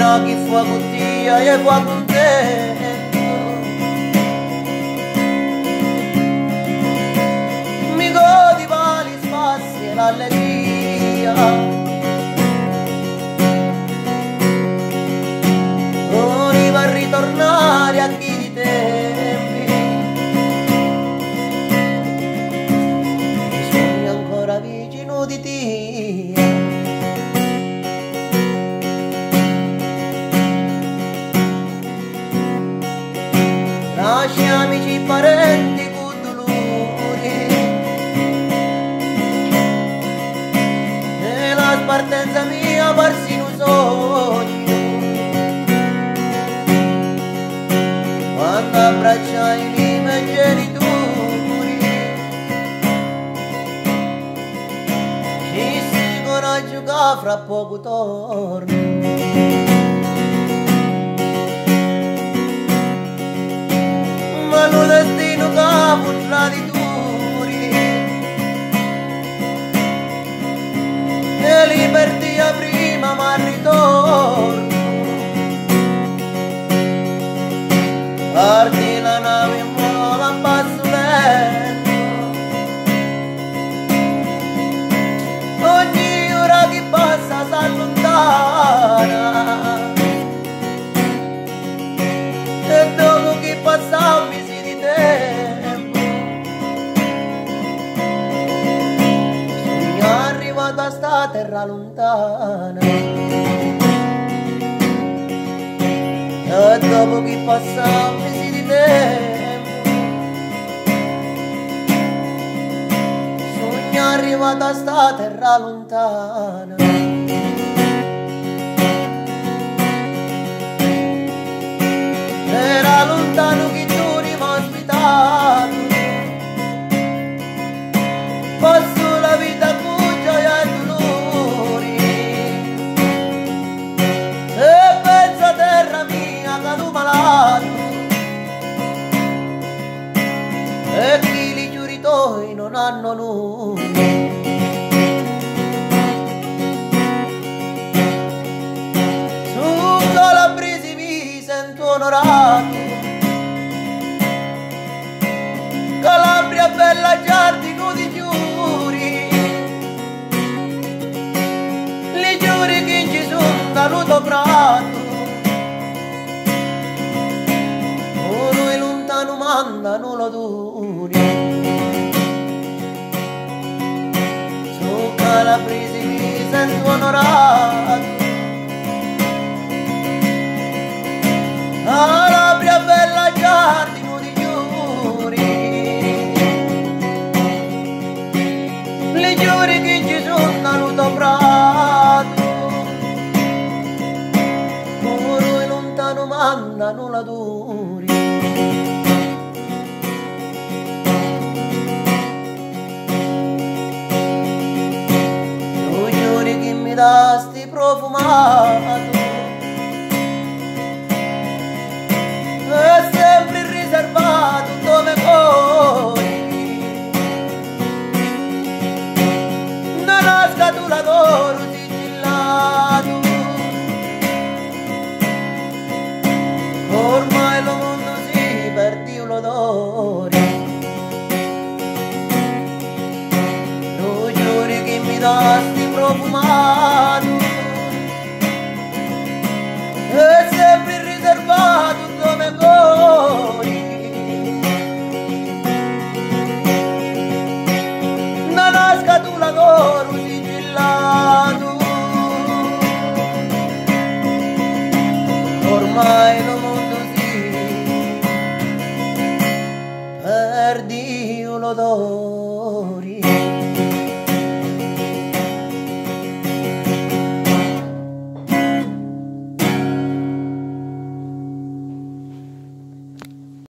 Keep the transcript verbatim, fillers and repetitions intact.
Mira chi fu a cuttia e fu a contento. Mi godi vali spazio e l'allegria. Voleva ritornare a chi di tempi. Mi sogno ancora vicino di te. Lasci amici parenti con dolore e la partenza mia parsi un sogno. Quando abbracciai i miei genitori ci si coraggio che fra poco torno. Ma lo destino che fu traditori e libertia prima ma ritorno. Parti la nave muova a passo lento, ogni ora che passa s'allontana e dopo che passa un mese di tempo sono arrivato a sta terra lontana. E dopo che passa un mese di tempo sono arrivato a sta terra lontana. Era lontano che tu mi ospitato, passo la vita con gioia e dolori e penso a terra mia che tu malato e chi li giuri tuoi non hanno nulla. Su Calabresi mi sento onorato, Calabria bella giardino di giuri, li giuri che ci sono daluto prato, uno e lontano mandano l'odore. Su Calabresi mi sento onorato, Calabria bella giardino di giuri, le giuri che ci sono daluto prato, puro e lontano mandano la duri. Tu giuri che mi dasti profumato è sempre riservato dove vuoi, nella scatola d'oro sigillato, ormai lo mondo si perde l'odore. Tu giuri che mi dasti profumato è sempre riservato dove vuoi, nella scatola d'oro sigillato, ormai lo mondo si perdi l'odore.